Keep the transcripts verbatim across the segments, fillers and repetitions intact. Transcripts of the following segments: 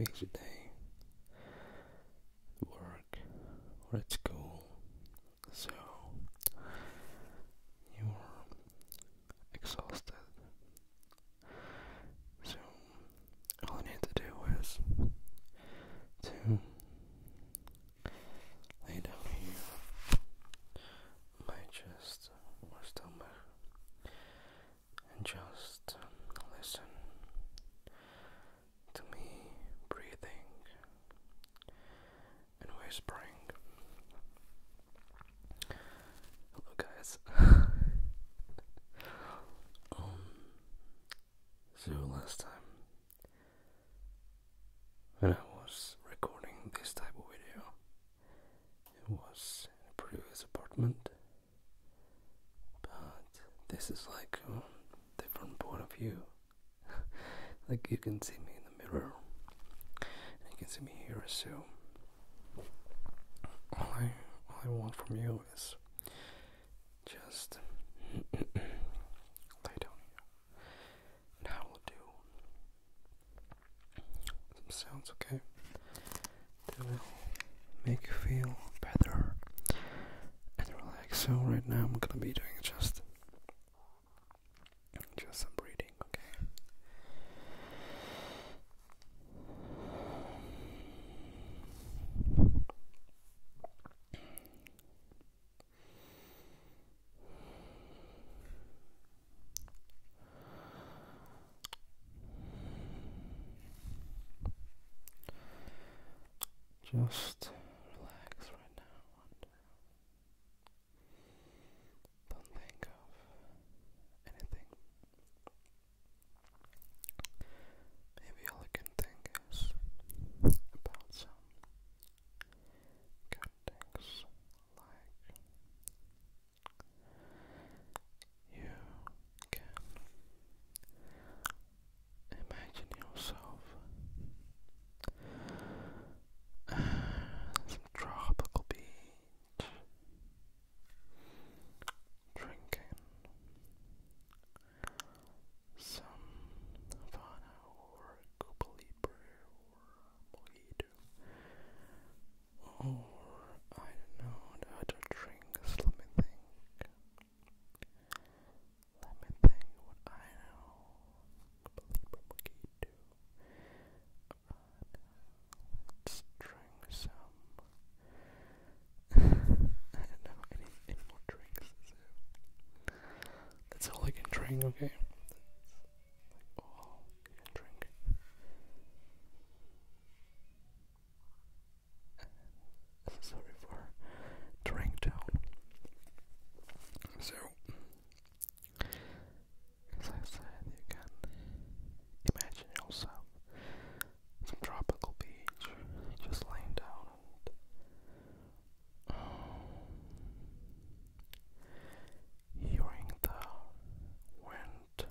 busy day, work or at school, so you're exhausted. So all I need to do is to lay down here on my chest or stomach and just listen to me breathing and whispering. Hello guys. um, so last time when I was recording this type of video, it was in a previous apartment, but this is like a different point of view. Like you can see me in the mirror, and you can see me here, so all I, all I want from you is just lay down here, and I will do some sounds, okay? That will make you feel better and relax. So right now I'm gonna be doing just just some breathing, okay? Just relax right now and don't think of anything. Maybe all I can think is about some good things, like you can imagine yourself some tropical beach, drinking some Havana or Cuba Libre or Mojito, or I don't know the other drinks. Let me think. Let me think what I know. Cuba Libre, Mojito. Let's drink some. I don't know any any more drinks. So that's all I can drink, okay? That's all you can drink. Sorry for the ringtone. So, as I said, you can imagine yourself some tropical beach, just laying down and um, hearing the wind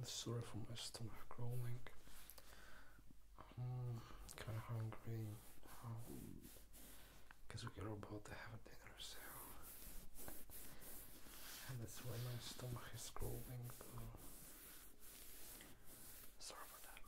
Sorry for my stomach growling. I'm kind of hungry. Because um, we are about to have a dinner, so. And that's why my stomach is growling. Sorry for that.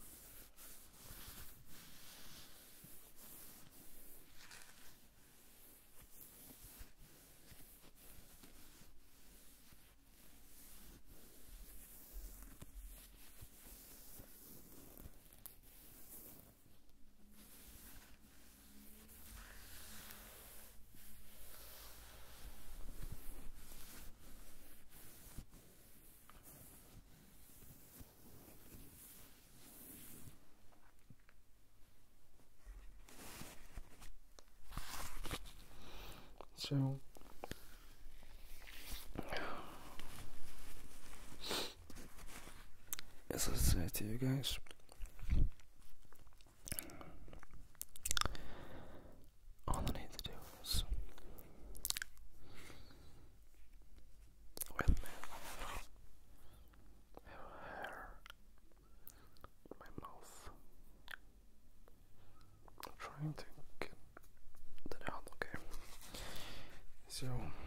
So, as I said to you guys, all I need to do is with my hair, my mouth. I'm trying to get that out, okay? So.